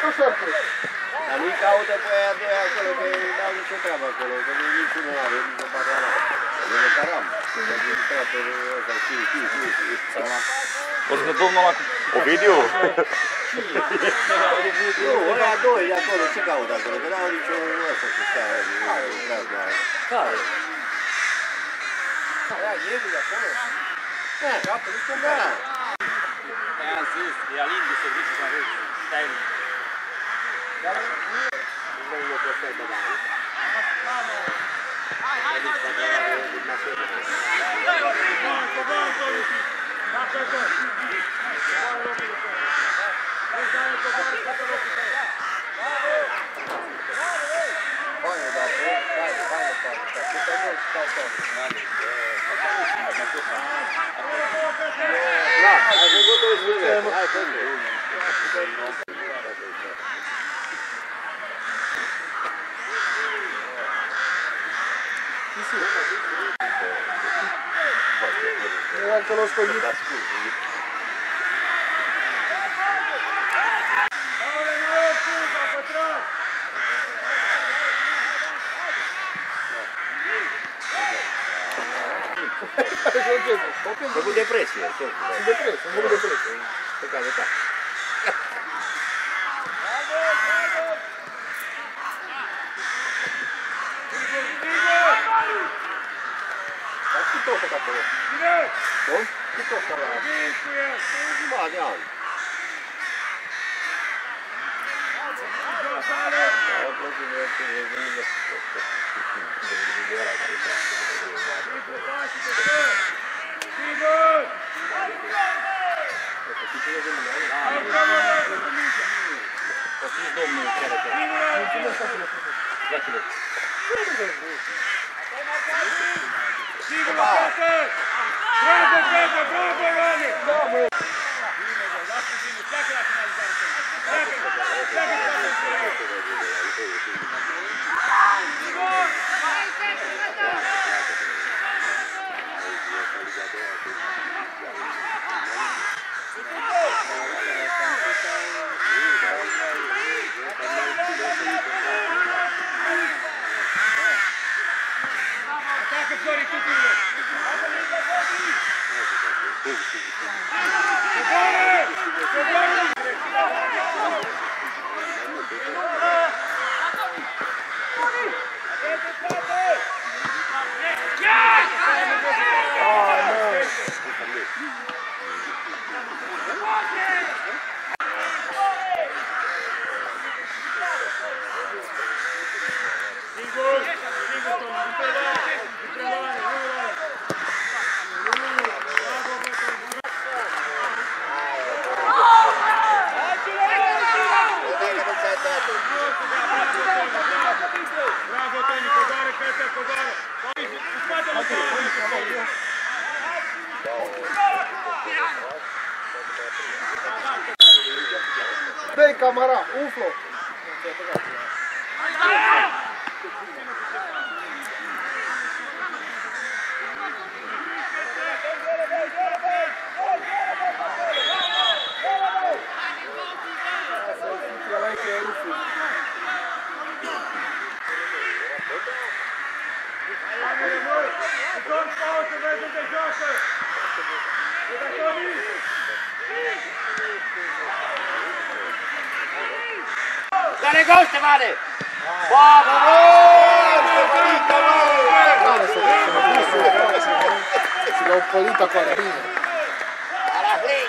cu șorțul. Dar nu-i caută pe aia doi acolo, că n-au nicio treabă acolo, că niciunul nu are, nici o partea ala. E de caram. O să ne domnul ăla cu... Ovidiu? Nu, ăia doi de acolo, ce caută acolo? Că n-au nicio ăsta să stea, Care? Aia Ievi de acolo? Da, da. I-am zis, e alin de serviciu să aveți. Stai nu. Da, ai făcut 12 metri, hai făcut. Era acolo scoglit. Făcut depresie. Sunt depresie, am făcut depresie. Pe care ta. Dar cât tot pe acolo? Cum? Cât tot pe ăla? Jumătate de an. O să-i domnul care te... Mulțumesc. Bravo, bravo, bravo, Rane! Bravo! Atacă Flori tuturor! Dă-i camara, umflă! Dale gol, Stefane! Bravo, Si l'ho polita qua bine. Alla free!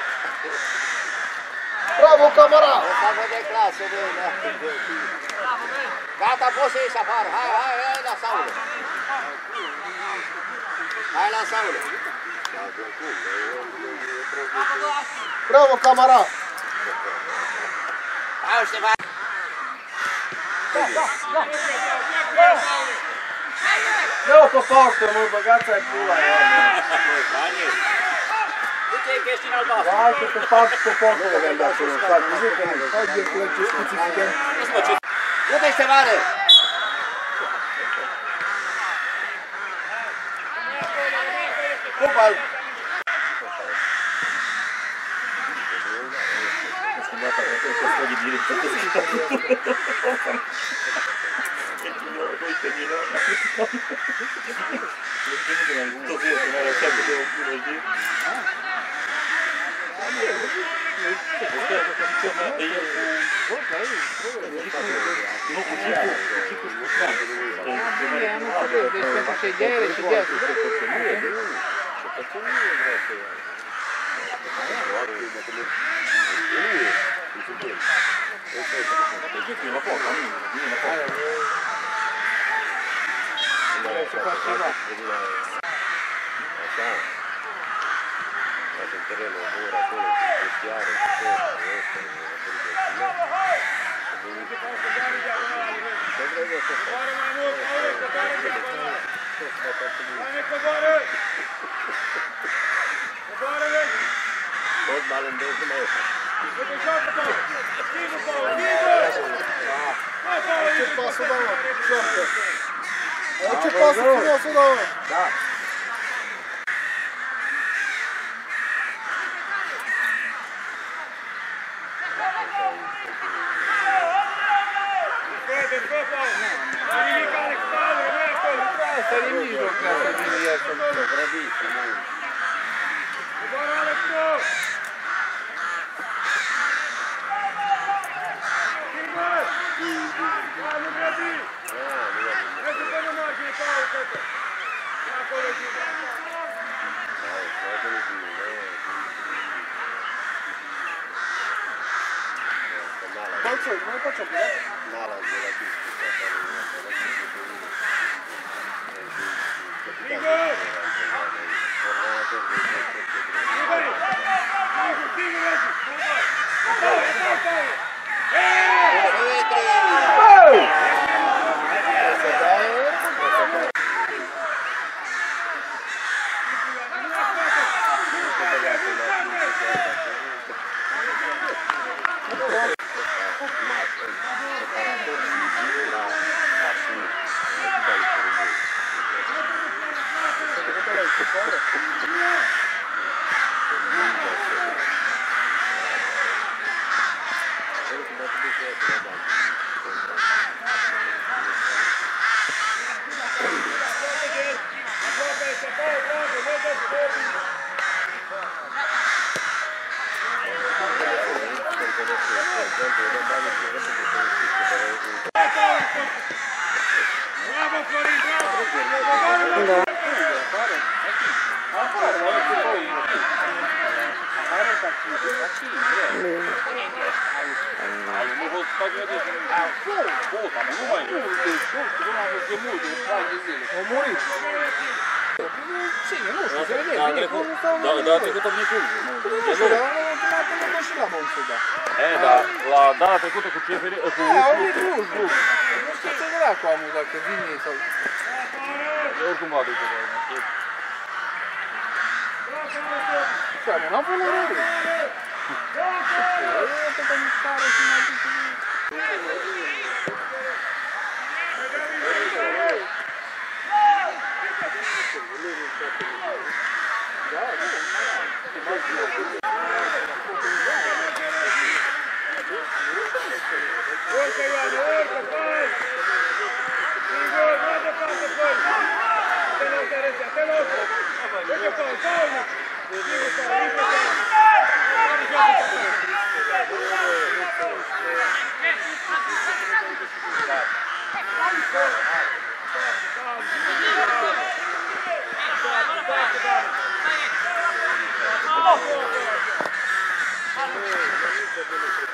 Bravo camara! Stavo de clasă, gata, poți să ieși afară. Hai la saulă. Hai la saulă. Bravo camara! Hai, Stefane! Dă-o pe față, mă, băgați-ai pula aia, mă. Du-te-i că ești în albastru. Hai că te fac pe față, mă, gândeați-o, stai, zic-o, hai de plăci, ce specificăm. Du-te, Stefane! Cupa! Gata, Voglio dire, il terreno ora solo per chiaro, Ce passo da ora, ce passo frumos da ora. Da. Stai in mezzo, cazzo di dietro. bravissimo. Buona Alex! Balzo, come faccio a vedere? Nala della Bravo Florin, bravo! Ho murit. Sì, non lo so, se vede, Da trecută vine cu nu știu, dar am și la Monsu, da. la data trecută cu CFR, cu Au venit Cluj. Nu știu ce dracu am dacă vine sau... oricum va duce. Care, n-am până la rând. E pe mișcare și mai duce... Urcă, Ioane, urcă, fai! Singur, mai departe, fai! Te loc, Teresia, te loc! Urcă, fai, fai! Singur, fai, intră, fai!